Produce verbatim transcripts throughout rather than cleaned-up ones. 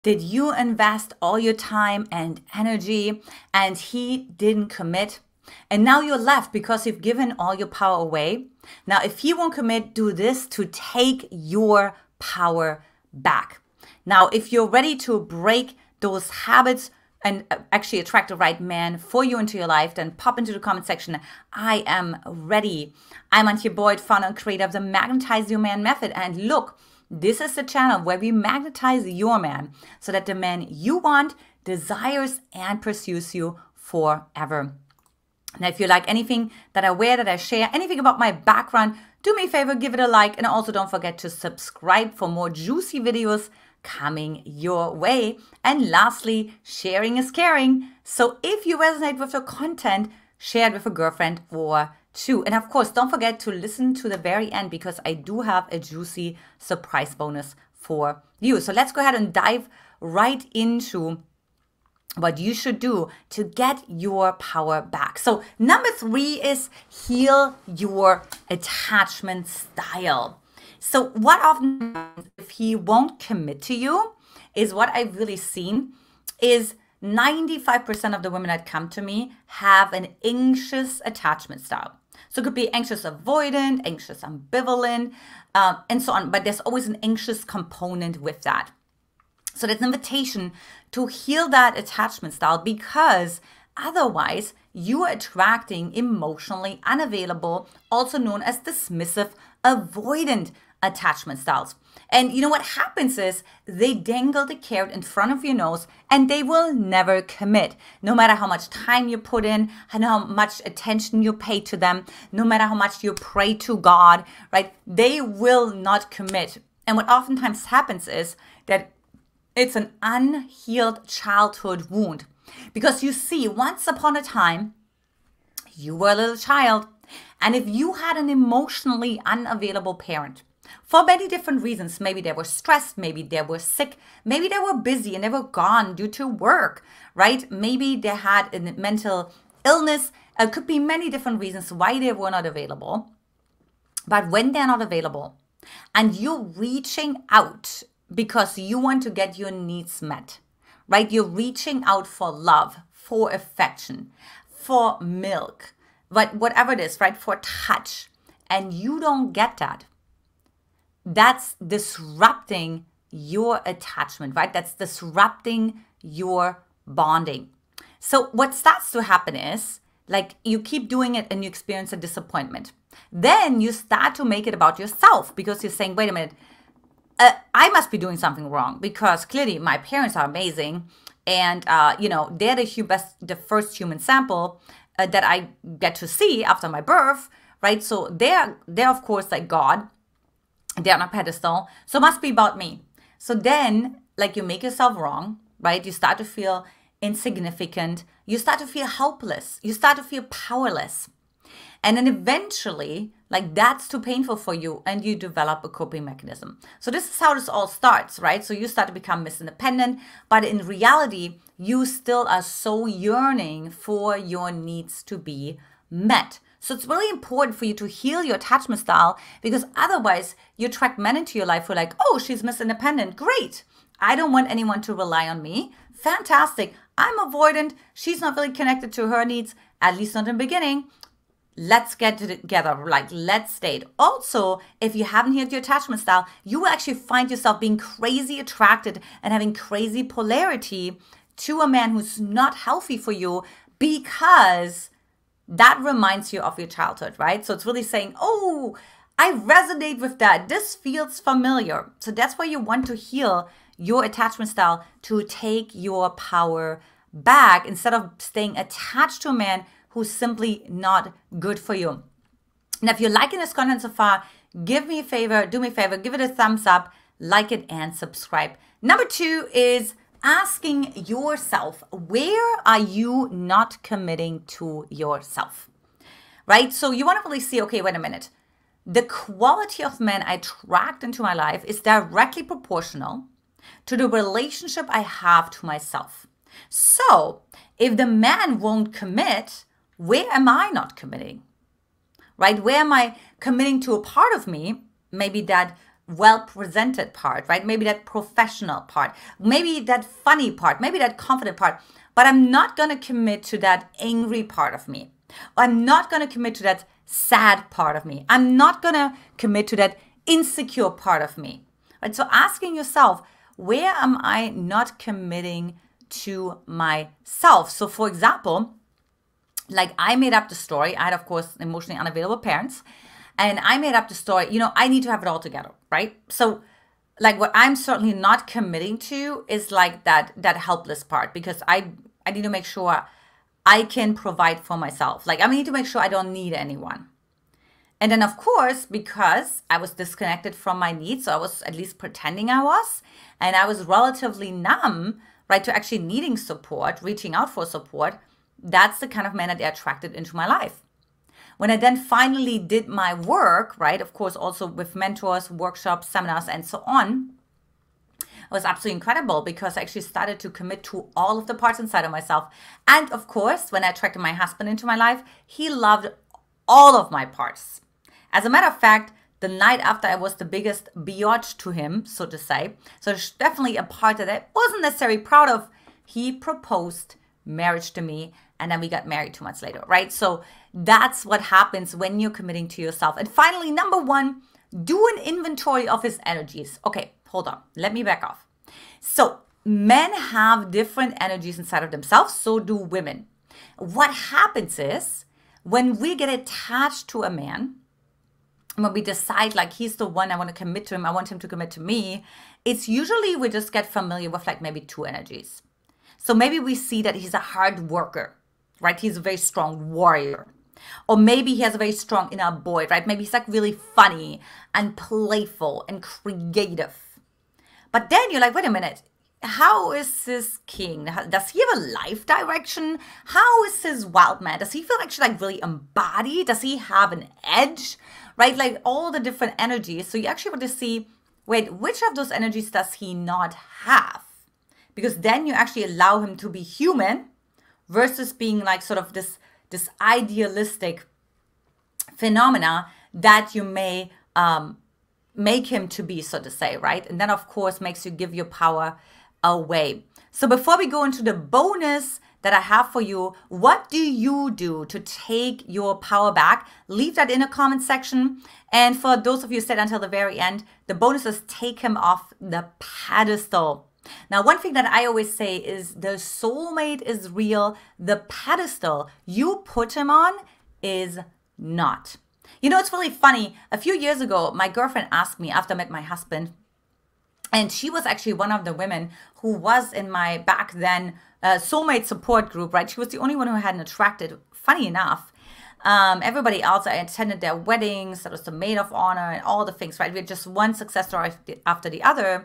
Did you invest all your time and energy and he didn't commit? And now you're left because you've given all your power away. Now, if he won't commit, do this to take your power back. Now, if you're ready to break those habits and actually attract the right man for you into your life, then pop into the comment section. I am ready. I'm Antje Boyd, founder and creator of the Magnetize Your Man Method. And look, this is the channel where we magnetize your man so that the man you want desires and pursues you forever. Now, if you like anything that I wear, that I share, anything about my background, do me a favor, give it a like, and also don't forget to subscribe for more juicy videos coming your way. And lastly, sharing is caring. So if you resonate with the content, share it with a girlfriend or two. And of course, don't forget to listen to the very end because I do have a juicy surprise bonus for you. So let's go ahead and dive right into what you should do to get your power back. So number three is heal your attachment style. So what often happens if he won't commit to you is what I've really seen is ninety-five percent of the women that come to me have an anxious attachment style. So it could be anxious avoidant, anxious ambivalent, um, and so on. But there's always an anxious component with that. So that's an invitation to heal that attachment style because otherwise you are attracting emotionally unavailable, also known as dismissive, avoidant attachment styles. And you know what happens is they dangle the carrot in front of your nose and they will never commit. No matter how much time you put in and how much attention you pay to them, no matter how much you pray to God, right? They will not commit. And what oftentimes happens is that it's an unhealed childhood wound. Because you see, once upon a time, you were a little child. And if you had an emotionally unavailable parent, for many different reasons, maybe they were stressed, maybe they were sick, maybe they were busy and they were gone due to work, right? Maybe they had a mental illness. It could be many different reasons why they were not available. But when they're not available and you're reaching out because you want to get your needs met, right? You're reaching out for love, for affection, for milk, but whatever it is, right? For touch, and you don't get that. That's disrupting your attachment, right? That's disrupting your bonding. So what starts to happen is, like, you keep doing it and you experience a disappointment. Then you start to make it about yourself because you're saying, wait a minute, uh, I must be doing something wrong because clearly my parents are amazing. And, uh, you know, they're the, hu- best, the first human sample uh, that I get to see after my birth, right? So they're, they're of course, like God. They're on a pedestal, so it must be about me. So then, like, you make yourself wrong, right? You start to feel insignificant. You start to feel helpless. You start to feel powerless. And then eventually, like, that's too painful for you and you develop a coping mechanism. So this is how this all starts, right? So you start to become Miss Independent, but in reality, you still are so yearning for your needs to be met. So it's really important for you to heal your attachment style because otherwise you attract men into your life who are like, oh, she's Miss Independent. Great. I don't want anyone to rely on me. Fantastic. I'm avoidant. She's not really connected to her needs, at least not in the beginning. Let's get together. Like, let's date. Also, if you haven't healed your attachment style, you will actually find yourself being crazy attracted and having crazy polarity to a man who's not healthy for you because that reminds you of your childhood, right? So it's really saying, oh, I resonate with that. This feels familiar. So that's why you want to heal your attachment style to take your power back instead of staying attached to a man who's simply not good for you. Now, if you're liking this content so far, give me a favor, do me a favor, give it a thumbs up, like it, and subscribe. Number two is asking yourself, where are you not committing to yourself, right? So you want to really see, okay, wait a minute. The quality of men I attract into my life is directly proportional to the relationship I have to myself. So if the man won't commit, where am I not committing, right? Where am I committing to a part of me, maybe that well-presented part, right? Maybe that professional part, maybe that funny part, maybe that confident part, but I'm not going to commit to that angry part of me. I'm not going to commit to that sad part of me. I'm not going to commit to that insecure part of me. Right? So asking yourself, where am I not committing to myself? So for example, like I made up the story. I had, of course, emotionally unavailable parents. And I made up the story, you know, I need to have it all together, right? So like what I'm certainly not committing to is like that that helpless part, because I, I need to make sure I can provide for myself. Like I need to make sure I don't need anyone. And then of course, because I was disconnected from my needs, so I was at least pretending I was, and I was relatively numb, right, to actually needing support, reaching out for support, that's the kind of man that they attracted into my life. When I then finally did my work, right, of course, also with mentors, workshops, seminars, and so on, it was absolutely incredible because I actually started to commit to all of the parts inside of myself. And of course, when I attracted my husband into my life, he loved all of my parts. As a matter of fact, the night after I was the biggest biatch to him, so to say, so there's definitely a part that I wasn't necessarily proud of, he proposed marriage to me, and then we got married two months later, right? So that's what happens when you're committing to yourself. And finally, number one, do an inventory of his energies. Okay, hold on. Let me back off. So men have different energies inside of themselves. So do women. What happens is when we get attached to a man, when we decide like he's the one, I want to commit to him, I want him to commit to me, it's usually we just get familiar with like maybe two energies. So maybe we see that he's a hard worker, right? He's a very strong warrior. Or maybe he has a very strong inner boy, right? Maybe he's like really funny and playful and creative. But then you're like, wait a minute, how is this king? Does he have a life direction? How is his wild man? Does he feel actually like really embodied? Does he have an edge, right? Like all the different energies. So you actually want to see, wait, which of those energies does he not have? Because then you actually allow him to be human versus being like sort of this, this idealistic phenomena that you may um, make him to be, so to say, right? And then, of course, makes you give your power away. So before we go into the bonus that I have for you, what do you do to take your power back? Leave that in the comment section. And for those of you who stayed until the very end, the bonus is take him off the pedestal. Now, one thing that I always say is the soulmate is real. The pedestal you put him on is not. You know, it's really funny. A few years ago, my girlfriend asked me after I met my husband, and she was actually one of the women who was in my back then uh, soulmate support group, right? She was the only one who hadn't attracted, funny enough. Um, everybody else, I attended their weddings. That was the maid of honor and all the things, right? We had just one success story after the other.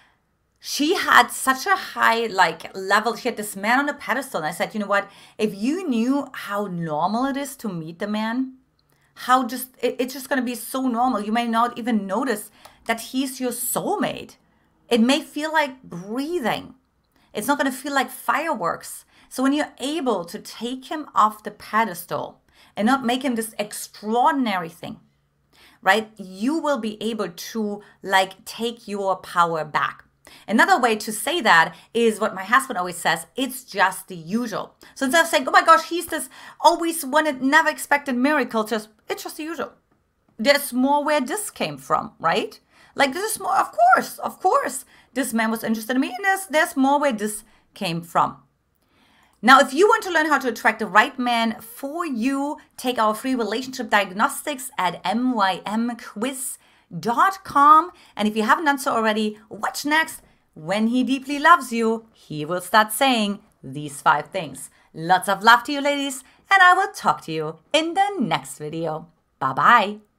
She had such a high like level. She had this man on a pedestal. And I said, you know what? If you knew how normal it is to meet the man, how just, it, it's just going to be so normal. You may not even notice that he's your soulmate. It may feel like breathing. It's not going to feel like fireworks. So when you're able to take him off the pedestal and not make him this extraordinary thing, right? You will be able to like take your power back. Another way to say that is what my husband always says, it's just the usual. So instead of saying, oh my gosh, he's this always wanted, never expected miracle, just, it's just the usual. There's more where this came from, right? Like this is more, of course, of course, this man was interested in me, and there's, there's more where this came from. Now, if you want to learn how to attract the right man for you, take our free relationship diagnostics at m y m quiz dot com. And if you haven't done so already, watch next. When he deeply loves you, he will start saying these five things. Lots of love to you, ladies, and I will talk to you in the next video. Bye-bye.